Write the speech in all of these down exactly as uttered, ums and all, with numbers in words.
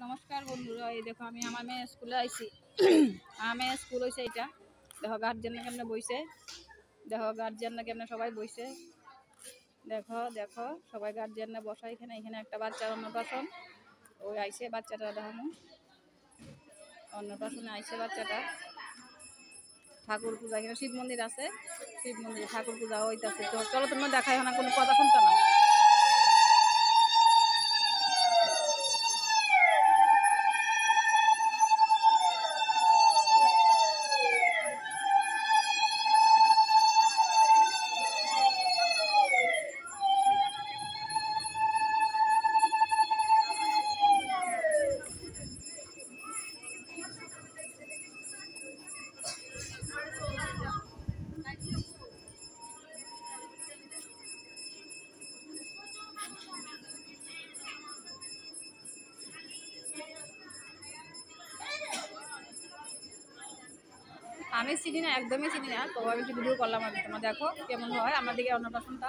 नमस्कार बंधुरा ये देखो हमें हमार मेये स्कूले आईसी আমার মেয়ে स्कूल হইছে এটা দেখো গার্জিয়ানরা কেমনে বইছে দেখো গার্জিয়ানরা কেমনে সবাই বইছে দেখো দেখো সবাই গার্জিয়ানরা বসা এখানে এখানে একটা বাচ্চার অন্নপ্রাশন ওই আইছে বাচ্চাটা দেখো অন্নপ্রাশনে আইছে বাচ্চাটা ঠাকুর পূজা এখানে শিব মন্দির আছে শিব মন্দিরে ঠাকুর পূজা হইতাছে তো চলো তোমরা দেখাই না কোনো কথা শুনতো না আমি চিনি না একদমই চিনি না তো আমি একটু ভিডিও করলাম আর তোমরা দেখো কেমন হয় আমার দিকে অন্নপ্রাশনটা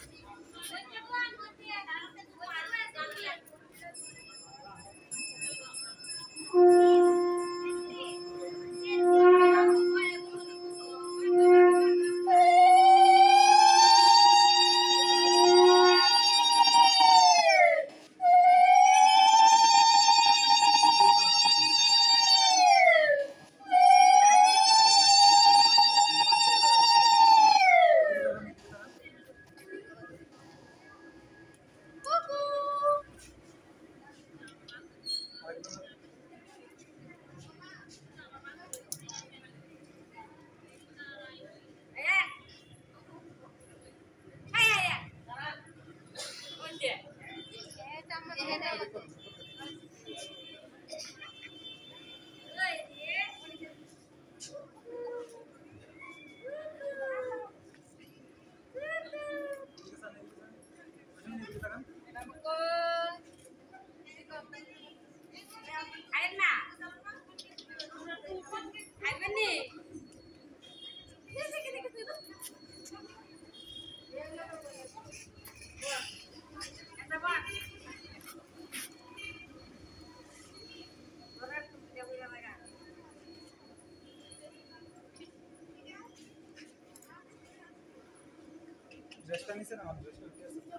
ड्रेसটা নিছে না আমার ड्रेसটা কি আছে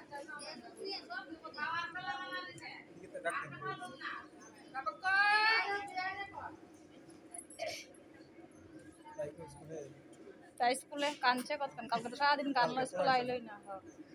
এটা রাখতে তাই স্কুলে তাই স্কুলে কানছে কতক্ষণ কালকে তো সারাদিন কানলো স্কুলে আইলোই না